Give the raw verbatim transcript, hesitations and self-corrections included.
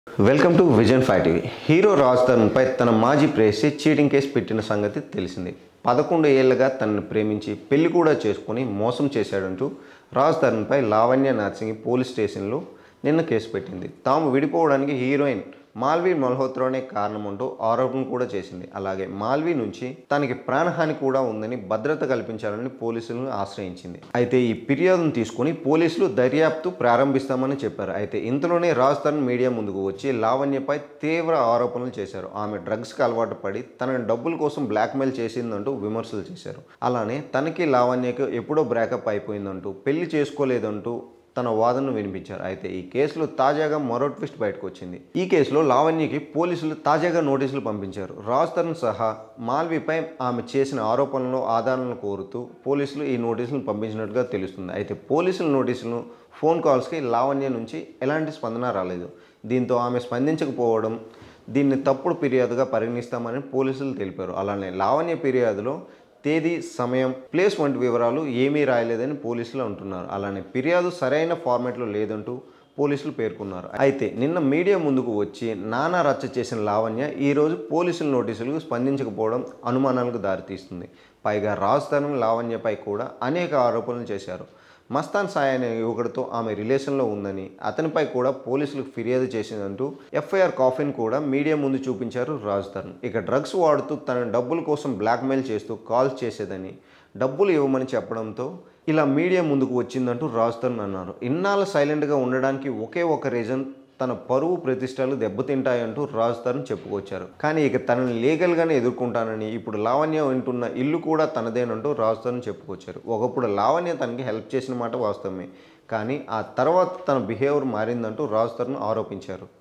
Welcome to vision five TV. Hero Raj తరుణ్పై తన మాజీ ప్రేయసి చీటింగ్ కేసు పెట్టిన సంగతి తెలిసింది. పదకొండు ఏళ్లుగా తనను ప్రేమించి పెళ్లి కూడా చేసుకుని మోసం చేశాడంటూ రాజ్ తరుణ్పై లావణ్య నర్సింగి పోలీస్ స్టేషన్లో నిన్న కేసు పెట్టింది. తాము విడిపోవడానికి హీరోయిన్ మాల్వి మల్హోత్రానే కారణమంటూ ఆరోపణ కూడా చేసింది. అలాగే మాల్వి నుంచి తనకి ప్రాణహాని కూడా ఉందని భద్రత కల్పించాలని పోలీసులను ఆశ్రయించింది. అయితే ఈ ఫిర్యాదును తీసుకుని పోలీసులు దర్యాప్తు ప్రారంభిస్తామని చెప్పారు. అయితే ఇంతలోనే రాజ్ తరుణ్ మీడియా ముందుకు వచ్చి లావణ్యపై తీవ్ర ఆరోపణలు చేశారు. ఆమె డ్రగ్స్కి అలవాటు పడి తనని డబ్బుల కోసం బ్లాక్మెయిల్ చేసిందంటూ విమర్శలు చేశారు. అలానే తనకి లావణ్యకు ఎప్పుడో బ్రేకప్ అయిపోయిందంటూ పెళ్లి చేసుకోలేదంటూ తన వాదనను వినిపించారు. అయితే ఈ కేసులో తాజాగా మరో ట్విస్ట్ బయటకు వచ్చింది. ఈ కేసులో లావణ్యకి పోలీసులు తాజాగా నోటీసులు పంపించారు. రాజ్ తరుణ్ సహా మాల్విపై ఆమె చేసిన ఆరోపణలు ఆధారాలను కోరుతూ పోలీసులు ఈ నోటీసులను పంపించినట్టుగా తెలుస్తుంది. అయితే పోలీసుల నోటీసులను ఫోన్ కాల్స్కి లావణ్య నుంచి ఎలాంటి స్పందన రాలేదు. దీంతో ఆమె స్పందించకపోవడం దీన్ని తప్పుడు ఫిర్యాదుగా పరిగణిస్తామని పోలీసులు తెలిపారు. అలానే లావణ్య ఫిర్యాదులో తేదీ, సమయం, ప్లేస్ వంటి వివరాలు ఏమీ రాయలేదని పోలీసులు అంటున్నారు. అలానే ఫిర్యాదు సరైన ఫార్మాట్లో లేదంటూ పోలీసులు పేర్కొన్నారు. అయితే నిన్న మీడియా ముందుకు వచ్చి నానా రచ్చ చేసిన లావణ్య ఈరోజు పోలీసుల నోటీసులకు స్పందించకపోవడం అనుమానాలకు దారితీస్తుంది. పైగా రాజ్ తరుణ్ లావణ్యపై కూడా అనేక ఆరోపణలు చేశారు. మస్తాన్ సాయి అనే యువకుడితో ఆమె రిలేషన్లో ఉందని, అతనిపై కూడా పోలీసులకు ఫిర్యాదు చేసిందంటూ ఎఫ్ఐఆర్ కాపీని కూడా మీడియా ముందు చూపించారు రాజ్ తరుణ్. ఇక డ్రగ్స్ వాడుతూ తన డబ్బుల కోసం బ్లాక్మెయిల్ చేస్తూ కాల్స్ చేసేదని, డబ్బులు ఇవ్వమని చెప్పడంతో ఇలా మీడియా ముందుకు వచ్చిందంటూ రాజ్ తరుణ్ అన్నారు. ఇన్నాళ్ళు సైలెంట్గా ఉండడానికి ఒకే ఒక రీజన్ తన పరువు ప్రతిష్టలు దెబ్బతింటాయంటూ రాజ్ తరుణ్ చెప్పుకొచ్చారు. కానీ ఇక తనని లీగల్గానే ఎదుర్కొంటానని, ఇప్పుడు లావణ్య వింటున్న ఇల్లు కూడా తనదేనంటూ రాజ్ తరుణ్ చెప్పుకొచ్చారు. ఒకప్పుడు లావణ్య తనకి హెల్ప్ చేసిన మాట వాస్తవమే, కానీ ఆ తర్వాత తన బిహేవియర్ మారిందంటూ రాజ్ తరుణ్ ఆరోపించారు.